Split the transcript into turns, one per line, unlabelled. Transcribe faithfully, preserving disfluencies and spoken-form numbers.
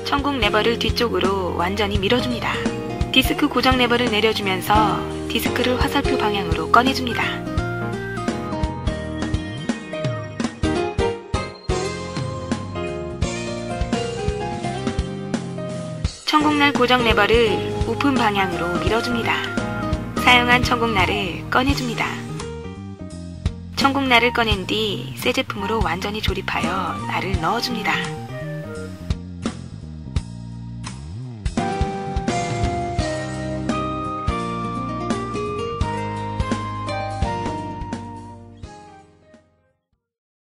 천국 레버를 뒤쪽으로 완전히 밀어줍니다. 디스크 고정 레버를 내려주면서 디스크를 화살표 방향으로 꺼내줍니다. 천국날 고정 레버를 오픈 방향으로 밀어줍니다. 사용한 천국날을 꺼내줍니다. 천국날을 꺼낸 뒤 새 제품으로 완전히 조립하여 날을 넣어줍니다.